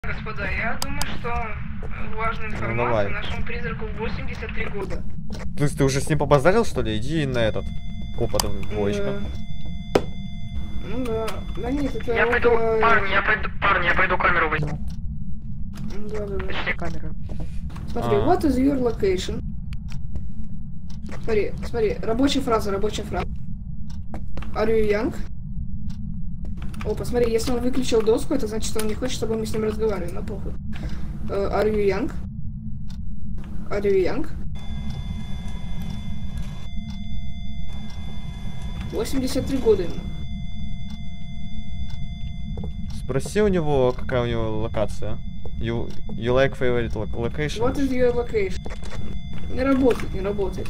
Господа, я думаю, что важная информация нашему призраку 83 года. То есть ты уже с ним побазарил, что ли? Иди на этот. Опа, там двоечка. Ну да. Да нет, это... Я пойду, парни, я пойду камеру возьму. Да. Точнее, камеру. Смотри, what is your location? Смотри, рабочая фраза. Are you young? О, посмотри, если он выключил доску, это значит, что он не хочет, чтобы мы с ним разговаривали, но похуй. Are you young? Are you young? 83 года ему. Спроси у него, какая у него локация. You like favorite location? What is your location? Не работает.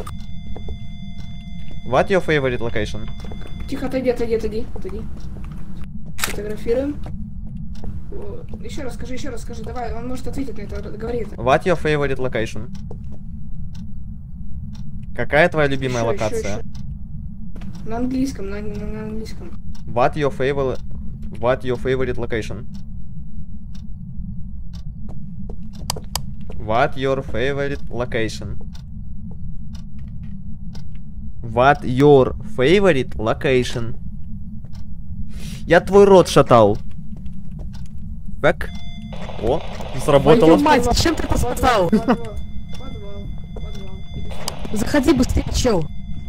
What your favorite location? Тихо, отойди. Фотографируем. Еще раз скажи, давай, он может ответить на это, говори это. What your favorite location? Какая твоя любимая локация? Еще. На английском. What your favorite location? What your favorite location? What your favorite location? Я твой рот шатал. Так. О, сработало. Твою мать, зачем ты это сказал? Подвал. Заходи быстрее, чел.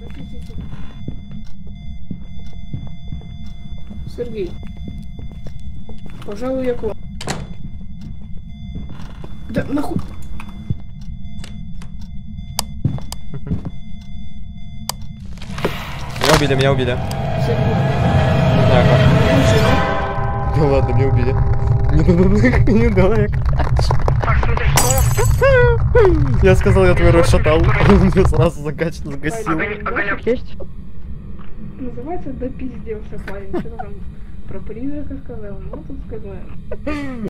Сергей. Пожалуй, я к вам. Да нахуй. Меня убили. Сергей. Не знаю как. Да ладно, меня убили. Не давай. Так, смотри, что? Я сказал, я твой рот шатал. Он меня сразу загасил. Огонек есть? Называется допиздился парень. Что там про призрака сказал? Ну тут сказал.